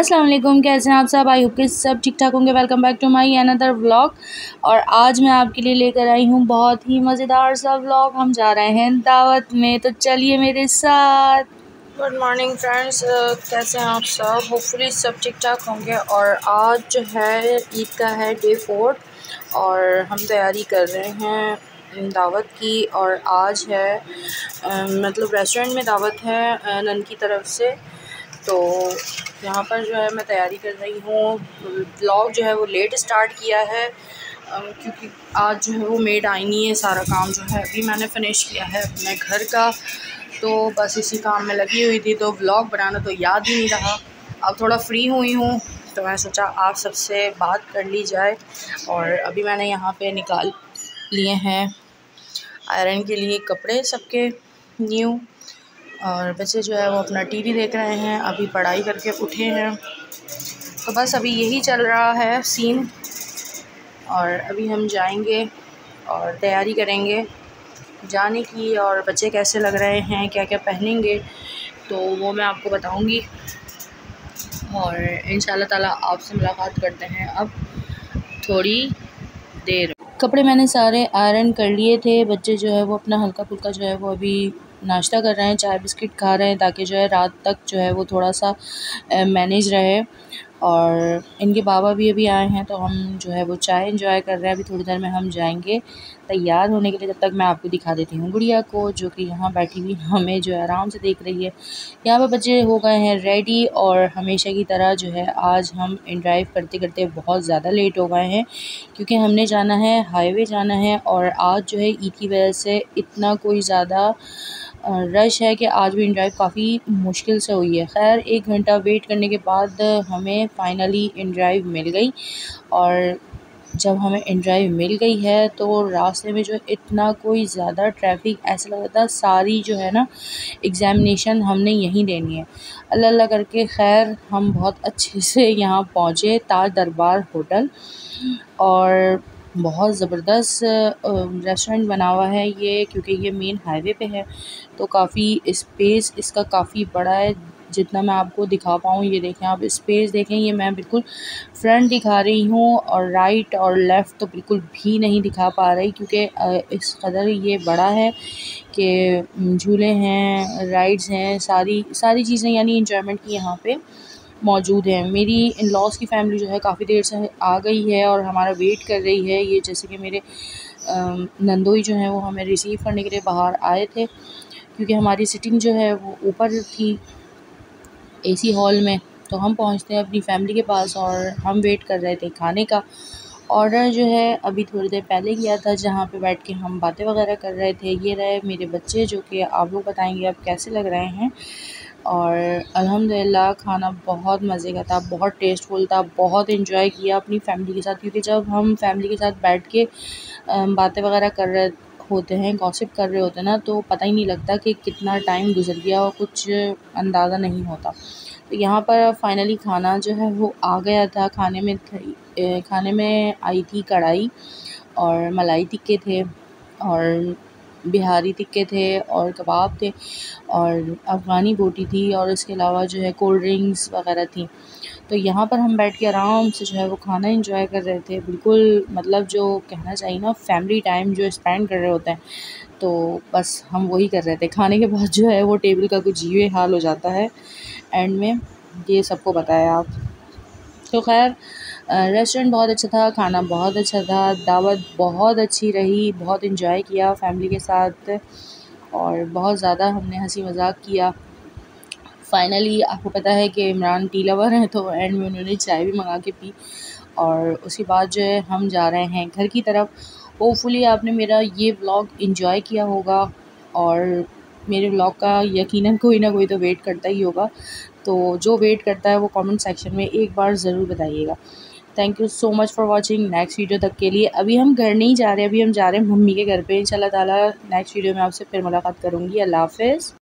अस्सलाम वालेकुम, कैसे हैं आप सब। आई होप कि सब ठीक ठाक होंगे। Welcome back to my another vlog. और आज मैं आपके लिए लेकर आई हूँ बहुत ही मज़ेदार सा व्लॉग। हम जा रहे हैं दावत में, तो चलिए मेरे साथ। गुड मॉर्निंग फ्रेंड्स, कैसे हैं आप सब। होपफुली सब ठीक ठाक होंगे। और आज जो है ईद का है डे 4 और हम तैयारी कर रहे हैं दावत की। और आज है मतलब रेस्टोरेंट में दावत है नन की तरफ से। तो यहाँ पर जो है मैं तैयारी कर रही हूँ। व्लॉग जो है वो लेट स्टार्ट किया है क्योंकि आज जो है वो मेड आई नहीं है। सारा काम जो है अभी मैंने फ़िनिश किया है अपने घर का, तो बस इसी काम में लगी हुई थी। तो व्लॉग बनाना तो याद ही नहीं रहा। अब थोड़ा फ्री हुई हूँ तो मैं सोचा आप सबसे बात कर ली जाए। और अभी मैंने यहाँ पे निकाल लिए हैं आयरन के लिए कपड़े सबके न्यू। और बच्चे जो है वो अपना टीवी देख रहे हैं, अभी पढ़ाई करके उठे हैं। तो बस अभी यही चल रहा है सीन। और अभी हम जाएंगे और तैयारी करेंगे जाने की। और बच्चे कैसे लग रहे हैं, क्या क्या पहनेंगे, तो वो मैं आपको बताऊंगी। और इंशाल्लाह ताला आपसे मुलाकात करते हैं अब थोड़ी देर। कपड़े मैंने सारे आयरन कर लिए थे। बच्चे जो है वो अपना हल्का फुल्का जो है वो अभी नाश्ता कर रहे हैं, चाय बिस्किट खा रहे हैं ताकि जो है रात तक जो है वो थोड़ा सा मैनेज रहे। और इनके बाबा भी अभी आए हैं तो हम जो है वो चाय एंजॉय कर रहे हैं। अभी थोड़ी देर में हम जाएंगे तैयार होने के लिए। जब तक मैं आपको दिखा देती हूँ गुड़िया को, जो कि यहाँ बैठी हुई हमें जो है आराम से देख रही है। यहाँ पर बच्चे हो गए हैं रेडी। और हमेशा की तरह जो है आज हम ड्राइव करते करते बहुत ज़्यादा लेट हो गए हैं क्योंकि हमने जाना है हाईवे जाना है। और आज जो है ईद की वजह से इतना कोई ज़्यादा रश है कि आज भी इन ड्राइव काफ़ी मुश्किल से हुई है। खैर 1 घंटा वेट करने के बाद हमें फ़ाइनली इन ड्राइव मिल गई। और जब हमें इन ड्राइव मिल गई है तो रास्ते में जो इतना कोई ज़्यादा ट्रैफिक, ऐसा लग रहा था सारी जो है ना एग्ज़ामिनेशन हमने यहीं देनी है। अल्लाह अल्लाह करके खैर हम बहुत अच्छे से यहाँ पहुँचे ताज दरबार होटल। और बहुत ज़बरदस्त रेस्टोरेंट बना हुआ है ये, क्योंकि ये मेन हाईवे पे है तो काफ़ी स्पेस इसका काफ़ी बड़ा है। जितना मैं आपको दिखा पाऊँ, ये देखें आप स्पेस देखें, ये मैं बिल्कुल फ्रंट दिखा रही हूँ और राइट और लेफ़्ट तो बिल्कुल भी नहीं दिखा पा रही क्योंकि इस कदर ये बड़ा है कि झूले हैं, राइड्स हैं, सारी चीज़ें यानी इंजॉयमेंट की यहाँ पे मौजूद है। मेरी इन लॉज़ की फ़ैमिली जो है काफ़ी देर से आ गई है और हमारा वेट कर रही है। ये जैसे कि मेरे नंदोई जो हैं वो हमें रिसीव करने के लिए बाहर आए थे क्योंकि हमारी सिटिंग जो है वो ऊपर थी एसी हॉल में। तो हम पहुंचते हैं अपनी फ़ैमिली के पास और हम वेट कर रहे थे खाने का। ऑर्डर जो है अभी थोड़ी देर पहले किया था, जहाँ पे बैठ के हम बातें वगैरह कर रहे थे। ये रहे मेरे बच्चे जो कि आप लोग बताएंगे अब कैसे लग रहे हैं। और अल्हम्दुलिल्लाह खाना बहुत मज़े का था, बहुत टेस्टफुल था, बहुत एंजॉय किया अपनी फ़ैमिली के साथ। क्योंकि जब हम फैमिली के साथ बैठ के बातें वगैरह कर रहे होते हैं, गॉसिप कर रहे होते हैं ना, तो पता ही नहीं लगता कि कितना टाइम गुजर गया और कुछ अंदाज़ा नहीं होता। तो यहाँ पर फाइनली खाना जो है वो आ गया था। खाने में आई थी कढ़ाई और मलाई टिक्के थे और बिहारी टिक्के थे और कबाब थे और अफ़गानी बोटी थी और इसके अलावा जो है कोल्ड ड्रिंक्स वगैरह थी। तो यहाँ पर हम बैठ के आराम से जो है वो खाना एंजॉय कर रहे थे। बिल्कुल मतलब जो कहना चाहिए ना फैमिली टाइम जो स्पेंड कर रहे होते हैं, तो बस हम वही कर रहे थे। खाने के बाद जो है वो टेबल का कुछ ये हाल हो जाता है एंड में, ये सबको पता है आप। तो खैर रेस्टोरेंट बहुत अच्छा था, खाना बहुत अच्छा था, दावत बहुत अच्छी रही, बहुत एंजॉय किया फैमिली के साथ और बहुत ज़्यादा हमने हंसी मजाक किया। फाइनली आपको पता है कि इमरान टी लवर हैं तो एंड में उन्होंने चाय भी मंगा के पी। और उसके बाद जो है हम जा रहे हैं घर की तरफ। होपफुली आपने मेरा ये व्लॉग एंजॉय किया होगा और मेरे व्लॉग का यकीनन कोई ना कोई तो वेट करता ही होगा। तो जो वेट करता है वो कमेंट सेक्शन में एक बार ज़रूर बताइएगा। Thank you so much for watching. Next video तक के लिए अभी हम घर नहीं जा रहे, अभी हम जा रहे हैं मम्मी के घर पे। इंशाल्लाह ताला नेक्स्ट वीडियो में आपसे फिर मुलाकात करूँगी। अल्लाह हाफ़िज़।